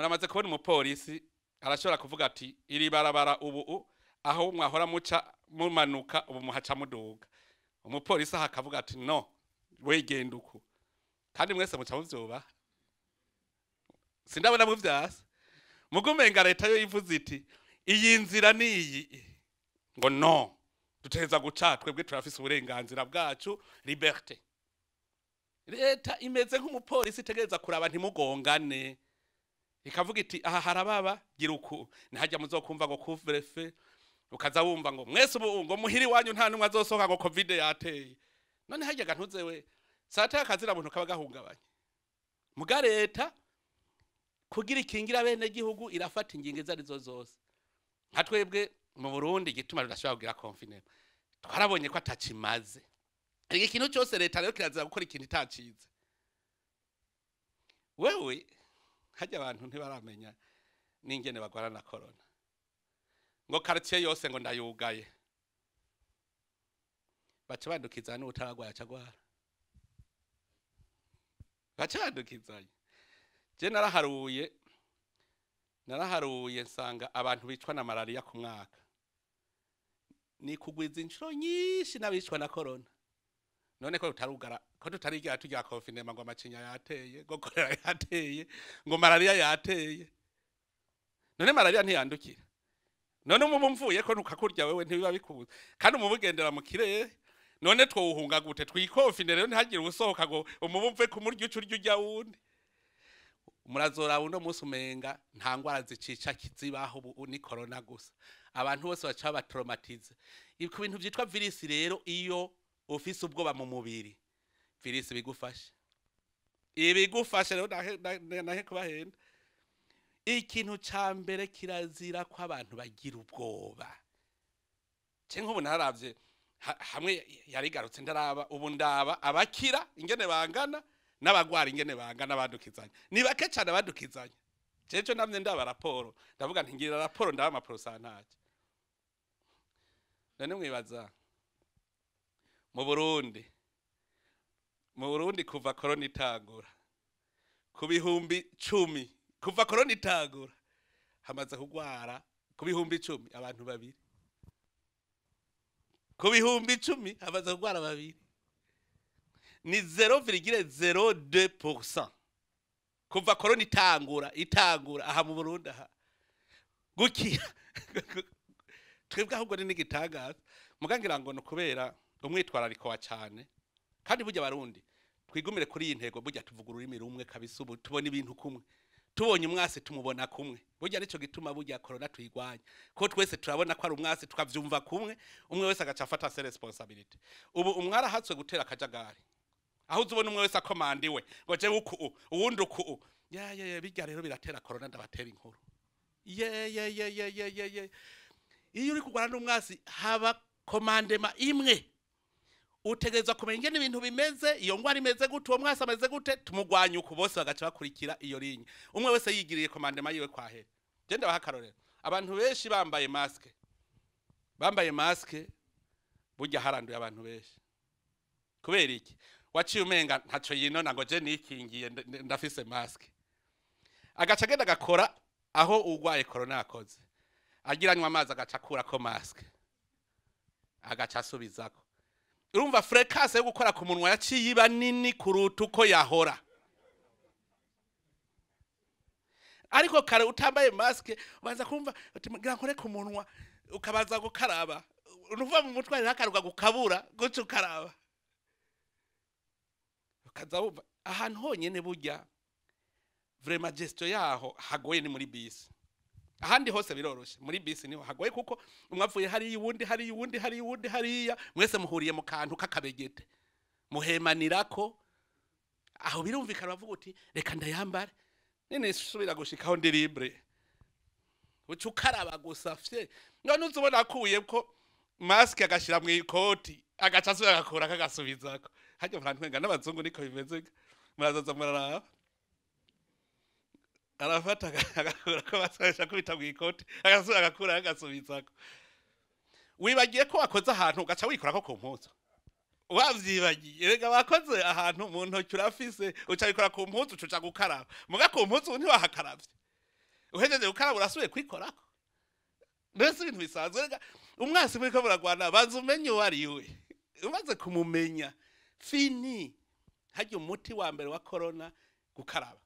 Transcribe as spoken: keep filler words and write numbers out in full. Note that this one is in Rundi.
muramaze kubona umupolisi arashobora kuvuga ati iri barabara ubu aho mwahora muca mumanuka ubu muhaca muduga. Umupolisi aha akavuga ati no wegenda uku kandi mwese muca muvyoba sindabona mu vyasa mugumenga leta yo yivuze iti iyi nzira niyi ngo no duteza guca twebwe turafise uburenganzira bwacu liberté. Leta imeze nk'umupolisi itegereza kuraba ntimugongane ikavuga iti aha harababa gira uku ntihajya muzokumva ngo couvre-feu ukaza wumva ngo mwese ubu ngo muhiri wanyu nta numwe azosohoka ngo covid yateye none hajyaga ntuzewe sata yakazira muntu kaba gahungabanye muga leta kugira ikingira abenegihugu irafata ingingo zari zo zose nka twebwe mu Burundi gituma rudashobora kugira confinement twarabonye ko atakimaze iki kintu cyose leta rero kirazira gukora ikintu itacize. Wewe hajya abantu ntibaramenya n'ingene bagwara na corona ngo quartier yose ngo ndayugaye baca bandukiza n'utaragwaya cagwara baca bandukizanye. Je naraharuye naraharuye nsanga abantu bicwa na malaria ku mwaka ni kugwiza inshuro nyinshi nabicwa na corona. None ko utarugara ko tutarigira tujya confinement ngo amacinya yateye ngo korera yateye ngo malaria yateye none malaria ntiyandukira none mu mvuye ko ntukakurya wewe ntibiba bikubuza kandi umubugendera mu kirere none twuhunga gute twikofine rero ntihagire usohoka ngo umubumve kumurya ucurya ujya wundi murazora uno munsi umenga nta ngwara zicica kizibaho ubu ni corona gusa abantu bose baca batraumatize ibiko bintu byitwa virus rero iyo ofisi ubwoba mu mubiri virus bigufasha ibigufasha rero nahe kubahenda ikintu ca mbere kirazira ko abantu bagira ubwoba ce nk'ubu naravye hamwe yarigarutse ndaraba ubu ndaba abakira ingene bangana n'abagwara ingene bangana badukizanya ni bake cyane badukizanya ceco namye ndaba raporo ndavuga nti ngira raporo ndaba ama pourcentage none mwibaza mu Burundi mu Burundi kuva corona itangura ku bihumbi cumi kuva corona itangura hamaze kugwara ku bihumbi cumi abantu babiri ku bihumbi cumi hamaze kugwara babiri ni zero virgule zero deux pourcent kuva corona itangura itangura aha mu Burundi aha gukira twebwe ahubwo ni n'igitangaza mugangira ngo no kubera umwitwarariko wa cyane kandi burya barundi twigumire kuri iyi ntego burya tuvuga ururimi rumwe kabisa ubu tubona ibintu kumwe tubonye umwase tumubona kumwe burya nico gituma burya corona tuyigwanya ko twese turabona ko ari umwase tukavyumva kumwe umwe wese agaca afata se responsibility. Ubu umwara hatswe gutera akajagari aho uzubona umwe wese akomandiwe ngo je uku uwundi uku ya ya ya bijya rero biratera corona ndabatera inkuru ye ye ye ye ye ye iyo uri kugwana n'umwasi haba commandement imwe utegeza kumenya ingene ibintu bimeze iyo ngwara imeze gute uwo mwasi ameze gute tumugwanya uko bose bagaca bakurikira iyo linye umwe wese yigiriye commandement yiwe kwahera. Je ndabahakarorera abantu benshi bambaye maske bambaye maske burya haranduye abantu benshi kubera iki waciye umenga ntaco yinona ngo je nikingiye ndafise maske agaca genda gakora aho ugwaye corona yakoze agiranywa amazi agaca akura ko maske agaca asubizako urumva fréquence yo gukora ku munwa yaciye iba nini kuruta uko yahora ariko kare utambaye maske ubanza kumva utimgira nkore ku munwa ukabaza gukaraba uruva mu mutwe rakaruka gukabura guca ukaraba ukaza wumva ahantu honyene burya vraiment gestion yaho hagoye ni muri bisi ahandi hose biroroshe muri bisi niho hagoye kuko umwavuye hari yundi hari yundi hari yundi hariya mwese muhuriye mu kantu kakabegete muhemanirako aho birumvikana bavuga uti reka ndayambare nene subira gushikaho ndi libre ucukaraba gusafye none uzubona akuye ko maske agashira mu ikoti agaca asubira agakora kagasubizako hajya murantwenga n'abazungu niko bimeze murazaza muraraba arafata agakura ko basasha kubita mu ikoti agasubira agakura agasubizako wibagiye ko wakoze ahantu ugaca wikora ko ku mpuzu wavyibagiye rega wakoze ahantu mu ntoki urafise uca bikora ku mpuzu uca gukaraba muga ku mpuzu ntiwahakaravye uhejeje gukaraba urasubiye kwikorako mbese ibintu bisanzwe rega umwasi muri ko buragwana banza umenye uwo ari we umaze kumumenya fini hajya umuti wa mbere wa corona gukaraba